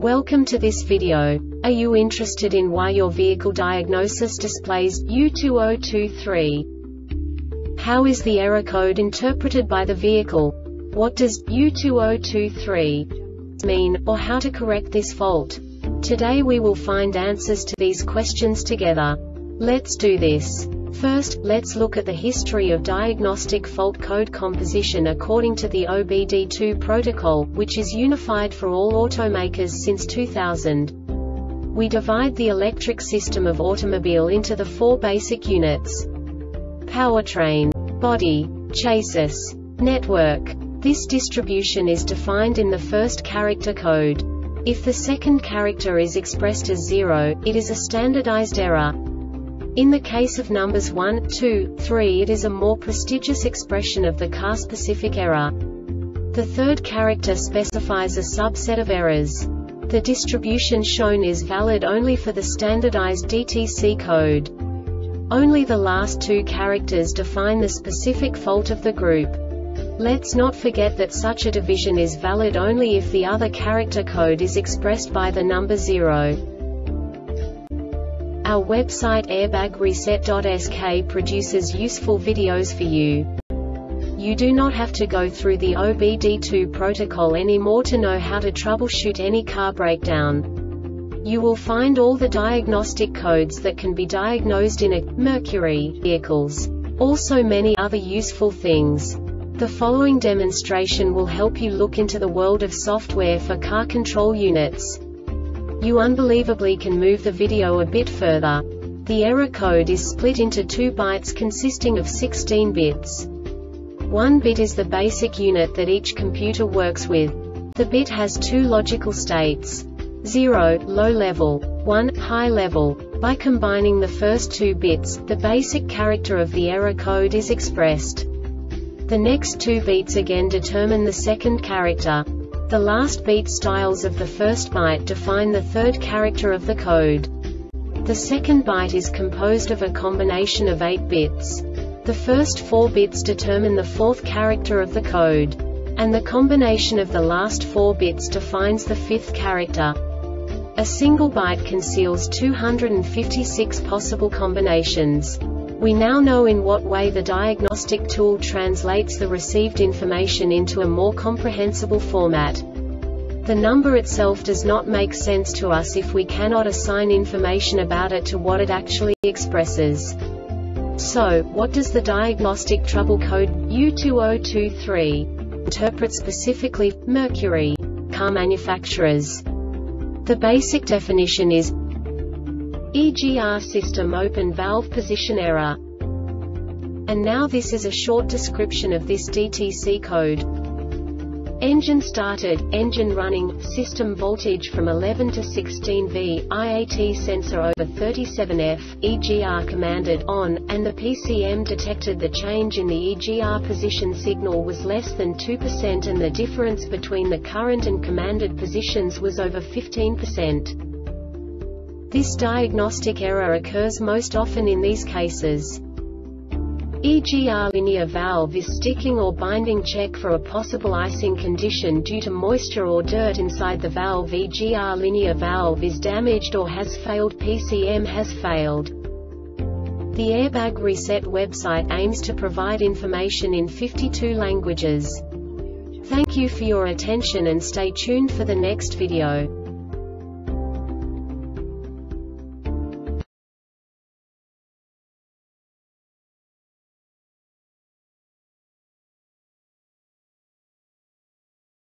Welcome to this video. Are you interested in why your vehicle diagnosis displays U2023? How is the error code interpreted by the vehicle? What does U2023 mean, or how to correct this fault? Today we will find answers to these questions together. Let's do this. First, let's look at the history of diagnostic fault code composition according to the OBD2 protocol, which is unified for all automakers since 2000. We divide the electric system of automobile into the four basic units: powertrain, body, chassis, network. This distribution is defined in the first character code. If the second character is expressed as 0, it is a standardized error. In the case of numbers 1, 2, 3, it is a more prestigious expression of the car-specific error. The third character specifies a subset of errors. The distribution shown is valid only for the standardized DTC code. Only the last two characters define the specific fault of the group. Let's not forget that such a division is valid only if the other character code is expressed by the number 0. Our website airbagreset.sk produces useful videos for you. You do not have to go through the OBD2 protocol anymore to know how to troubleshoot any car breakdown. You will find all the diagnostic codes that can be diagnosed in a Mercury vehicles. Also many other useful things. The following demonstration will help you look into the world of software for car control units. You unbelievably can move the video a bit further. The error code is split into 2 bytes consisting of 16 bits. 1 bit is the basic unit that each computer works with. The bit has 2 logical states: 0, low level, 1, high level. By combining the first 2 bits, the basic character of the error code is expressed. The next 2 beats again determine the second character. The last beat styles of the first byte define the third character of the code. The second byte is composed of a combination of 8 bits. The first 4 bits determine the fourth character of the code. And the combination of the last 4 bits defines the fifth character. A single byte conceals 256 possible combinations. We now know in what way the diagnostic tool translates the received information into a more comprehensible format. The number itself does not make sense to us if we cannot assign information about it to what it actually expresses. So, what does the diagnostic trouble code U2023 interpret specifically for Mercury car manufacturers? The basic definition is EGR system open valve position error. And now this is a short description of this DTC code. Engine started, engine running, system voltage from 11 to 16 V, IAT sensor over 37F, EGR commanded on, and the PCM detected the change in the EGR position signal was less than 2% and the difference between the current and commanded positions was over 15%. This diagnostic error occurs most often in these cases: EGR linear valve is sticking or binding, check for a possible icing condition due to moisture or dirt inside the valve. EGR linear valve is damaged or has failed. PCM has failed. The Airbag Reset website aims to provide information in 52 languages. Thank you for your attention and stay tuned for the next video.